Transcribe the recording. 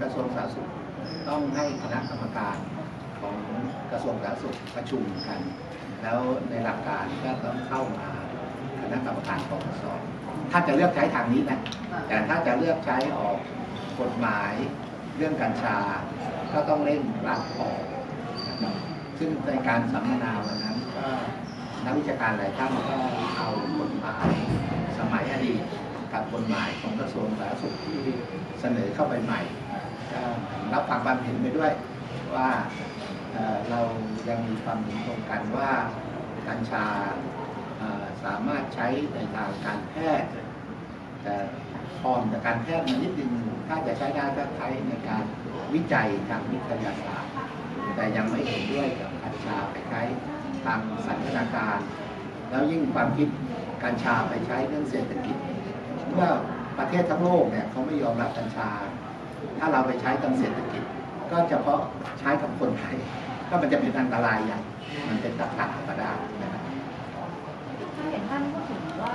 ระทรวงสาธารณสุขต้องให้คณะกรรมการของกระทรวงสาธารณสุขประชุมกันแล้วในหลักการก็ต้องเข้ามาคณะกรรมการปปส.ถ้าจะเลือกใช้ทางนี้นะแต่ถ้าจะเลือกใช้ออกกฎหมายเรื่องกัญชาก็ต้องเร่งรัดออกนะครับซึ่งในการสัมมนาวันนั้นก็นักวิชาการหลายท่านก็เอากฎหมายสมัยอดีตกับกฎหมายของกระทรวงสาธารณสุขที่เสนอเข้าไปใหม่ก็รับฟังความเห็นไปด้วยว่าเรายังมีความเห็นตรงกันว่ากัญชาสามารถใช้ในทางการแพทย์แต่พร้อมจากการแพทย์มานิดนึงถ้าจะใช้ได้ก็ใช้ในการวิจัยทางวิทยาศาสตร์แต่ยังไม่เห็นด้วยกับกัญชาไปใช้ทางสันทนาการแล้วยิ่งความคิดกัญชาไปใช้เรื่องเศรษฐกิจเมื่อประเทศทั้งโลกเนี่ยเขาไม่ยอมรับกัญชาถ้าเราไปใช้ทางเศรษฐกิจก็เฉพาะใช้กับคนไทยก็มันจะเป็นอันตรายอย่างมันเป็นตรรกะก็ได้นะครับ